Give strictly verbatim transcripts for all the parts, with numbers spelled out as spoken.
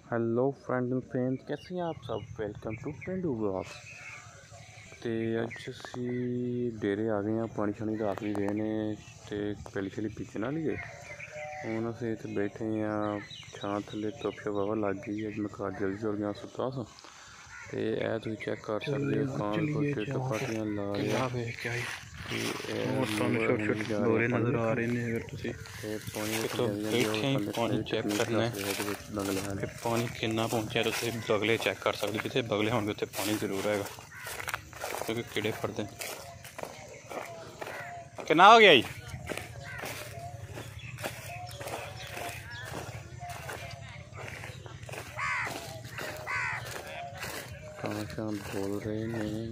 Hello friend and friends, कैसे हैं आप सब। Welcome to Pendu blogs. तो अज असी डेरे आ गए हैं, पानी शानी रात भी गए ने ते पहली शैली पीछे ना लिए हूँ अस इतने बैठे हैं छां थले धुप शप वावा लग गई है। मैं घर जल्दी जुड़ गया सुता सा तो यह तुम चेक कर सकते हो कां भी कोटे टपाटियां ला रहे बगले नज़र आ रहे हैं। अगर तुसी तो बैठे ही पानी चेक करना है कि पानी कितना पहुंचा तो बगले चेक कर सकते, जिथे बगले होंगे उत्थे पानी जरूर है क्योंकि कीड़े फड़ते हैं। कितना हो गया जी? कां बोल रहे हैं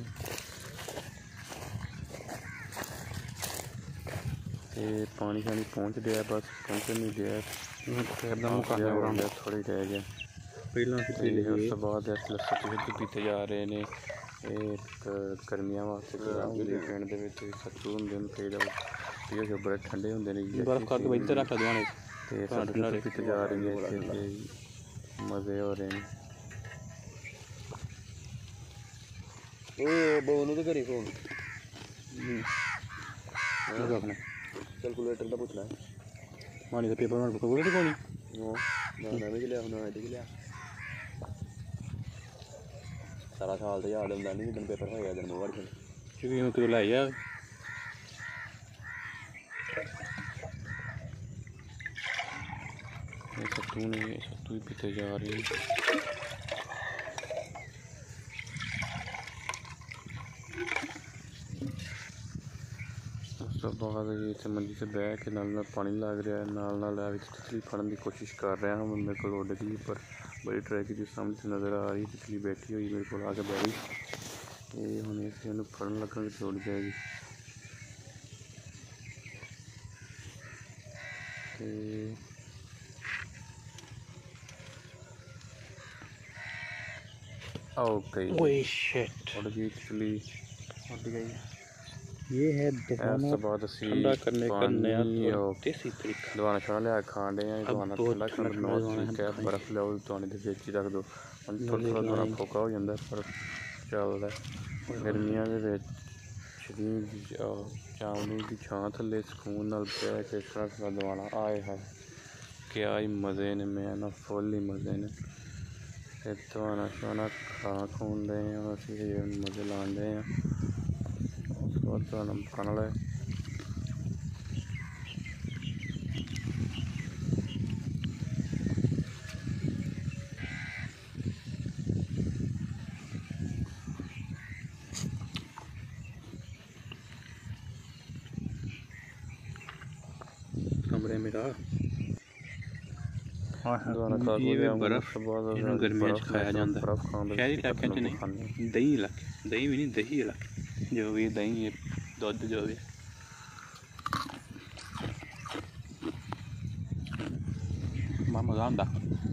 ते पानी शानी पहुँच गया, बस पहुँच नहीं गया, थोड़ी रह गया। उस तो बाद सत्तू पीते जा रहे हैं। एक गर्मियों वास्ते पिंड के सत्तू होंगे पियो जो बड़े ठंडे होंगे पीते जा रही है, मज़े हो रहे हैं। कैलकुलेटर का पूछना है मानी का पेपर में कैलकुलेटर कौन वो ना भी लिया ना भी लिया सारा साल तो याद होंदा नहीं दिन पेपर होया दिन मोबाइल खेल क्योंकि हूं तो लाई आ ये सत्तू ने सत्तू ही पीते जा रहे हैं। उस बाद इतने मंजी से बह के नाल नाल पानी लग रहा है, नाल नाल तितली फड़न की कोशिश कर रहा हूँ। मेरे को उड़ गई पर बड़ी ट्राई की, सामने से नज़र आ रही तितली बैठी हुई मेरे को आके बह गई। ये हम इसे फड़न लगन तो उड़ जाएगी। ओके उड़ गई तितली, उड़ गई। ये है ठंडा करने का नया देसी तरीका। दवाना छाना लिया खान डे दवाना ठंडा करने का तरीका है। बर्फ लियाओ दवाने के बिच ही रख दो, थोड़ा थोड़ा दवाना फोका हो जाता है पर चलता है। गर्मियों के चावलों की छां थले सुकून नाल बह के खड़ा दवाना आए है क्या ही मज़े ने। मैं ना फुल ही मज़े ने दवाना छाना खा खून डे मज़े लान डे खाने वाला है। कमरे मेरा बर्फ गर्मियों खाया जाता है। शहरी इलाके च नहीं, दही इलाके दही भी नहीं दही इलाके जो भी दही है दुध जो भी मज़ा आंदा।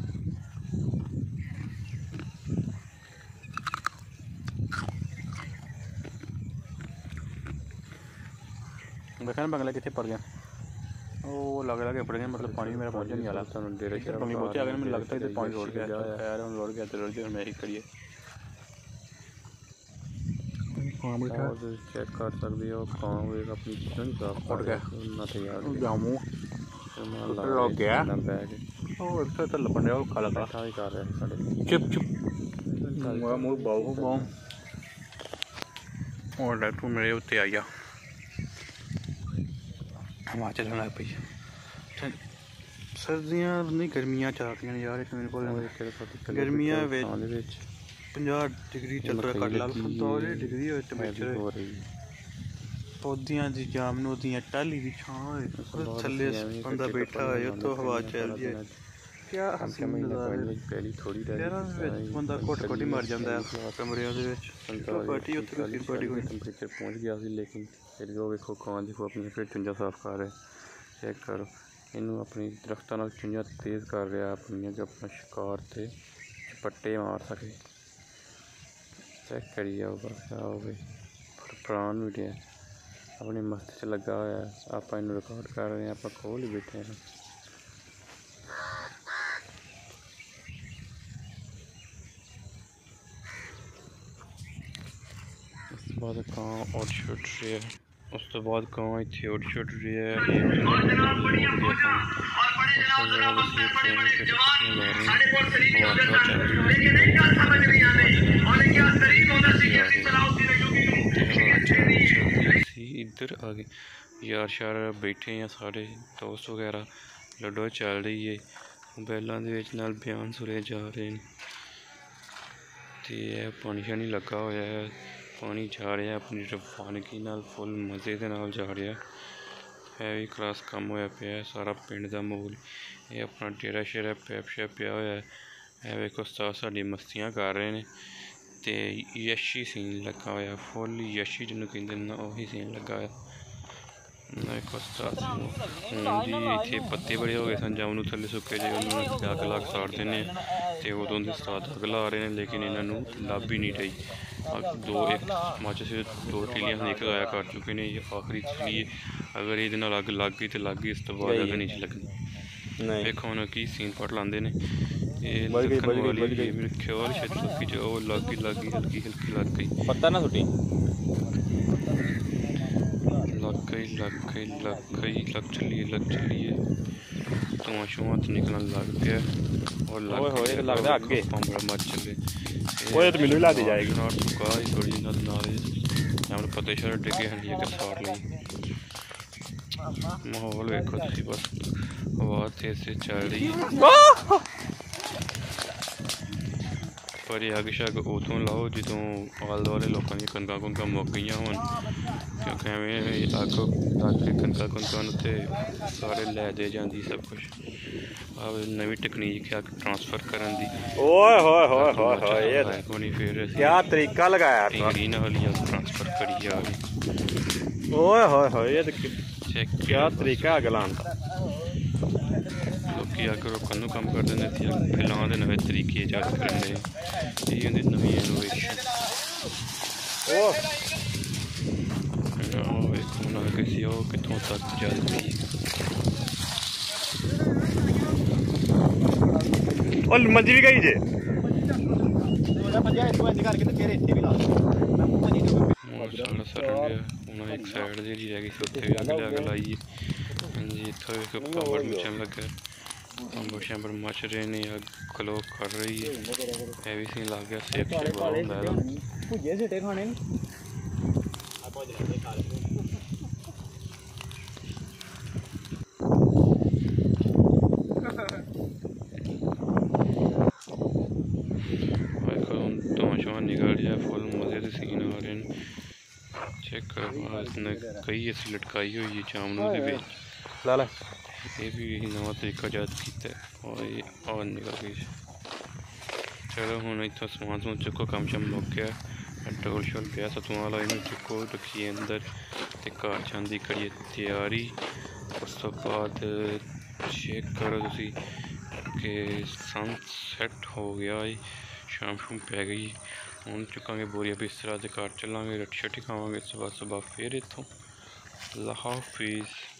देखा ना बंगला कितने पड़ गया, वो लग रहा है पड़ गया, मतलब पानी मेरा पहुंचने नहीं आ रहा। बंगले पहुंचे अगर मुझे लगता है पानी रोड गया खैर हम रोड गया तो रोड मैं ही करिए चेक कर सकते हो अपनी किचन साफ उड़ गया ना तैयार जामू लग गया और इससे तो लपन रहा काला काला ही कर रहे साढ़े चुप चुप मुंह बाहु बाहु और डॉक्टर मेरे उत्ते आ गया हवा चलन लग पई। सर्दियां नहीं गर्मियां चल रही हैं यार, मेरे को गर्मियां पंजाह डिग्री चल रहा कट ला पंताली डिग्री टेंपरेचर पौधियां दी जामनू दियां टाली दी छां थल्ले बंदा बैठा है तो हवा चल रही है क्या हसीन नज़ारे यार। बंदा घुट घुट ही मर जाता है कमरे पार्टी उत्थे पार्टी कोई टेंपरेचर पहुंच गया सी, लेकिन फिर वो देखो कां देखो अपनी फिर चुंजा साफ कर रहे चेक करो इनू अपनी दरख्तों नाल चुंजा तेज़ कर रहा अपनी जो अपना शिकार से पट्टे मार सके। चेक करिए बस आओ भाई प्राण भी है अपनी मस्त च लगा हुआ आप इन रिकॉर्ड कर रहे हैं, आप खोल ही बैठे हैं। बाद कां और छुट रही है, उस तो बाद कां इतने और छुट रही है। इधर आ गए यार शार बैठे हैं सारे दोस्त वगैरह, लूडो चल रही है, मोबाइलों के नाल बयान सुने जा रहे हैं। तो यह पानी शानी लगा हुआ है, पानी जा रहा है अपनी रवानगी नाल, फुल मज़े के नाल जा रहा है भी क्लास कम होया पिया है सारा पिंड का माहौल। ये अपना डेरा शेरा पैप शैप पिया हुआ है, वेखो उस्ताद साडी मस्तियां कर रहे हैं। तो यशी सीन लगा हुआ फुल यशी जिन्हों कहते हैं उही सीन लगा हुआ। देखो उस्ताद जी इतने पत्ते बड़े हो गए सन, जामनू थले सुके जे उन्होंने अग ला साड़ देने, तो उदों के उस्ताद अग ला रहे हैं, लेकिन इन्होंने लभ ही नहीं रही। दो एक माचिस से दो तीलियां एक लाया कर चुके हैं, ये आखिरी तीली है। अगर ये अग लग गई तो लग गई, इस तो बाद अग नहीं लगनी। देखो हम की सीन पट लाते हैं, ख्याल जो लग गई लग गई हल्की हल्की लग गई, पता ना छुट्टी लग गई लग गई लग गई लग चलिए लग चलिए धुआं शुआं तो निकलने लग गया और लग लगता अगे बड़ा मच चले मिलू लाती जाएगी थोड़ी नाल पत्ते शर डिगे हंडिया के साड़ ली। माहौल वेखो तुसी बस, हवा तेज से चल रही है, पर अग शग उतों लाओ जो आले दुआले लोगों दी कणकां कुणकां मुक गई होन, क्योंकि एवें अग लग के कणकां कुणकां उत्ते सारे लै दे जाती सब कुछ। अब नवी टेक्नीक है ट्रांसफर करने दी। ओए होए होए होए होए ये फिर क्या तरीका लगाया ग्रीन वाली ट्रांसफर करी जा रही। ओए होए होए ये क्या तरीका अग लाने का, लोग अग रोकन कम करते हैं, फिलहाल के नवे तरीके ईजाद करने, यही होंगी नवी इनोवेशन। किसी हो कितों तक चल रही और मंजी भी गई जे एक साइड जी रह गई उत्थे भी अग अग लाई है जी। इतों कंबड़ मचन लगा, कंबड़ शंबड़ मच रहे ने, अग खलो कर रही है, यह भी सीन लग गया सेफ सेफ होंदा है। निकल जाए फुल मजे के सीन आ रहे हैं, चेक करो इसने कई ऐसी लटकाई हुई है जामनू के बिच, ये भी नवा तरीका याद किया और ये और निकल गई। चलो हूँ इतना समान समून चुको, कम शम मुक गया, डोल शोल पिया सतुआ वाला इन्हें चुको रखिए अंदर, तो घर जाने की करिए तैयारी। उस तो बाद चेक करो तुसी कि सन सैट हो गया है, शाम शाम पै गई, हूँ चुकांगे बोरिया बिस्तरा, घर चलांगे, रोटी शोटी खावांगे, सुबह सुबह फिर इतों। अल्लाह हाफिज़।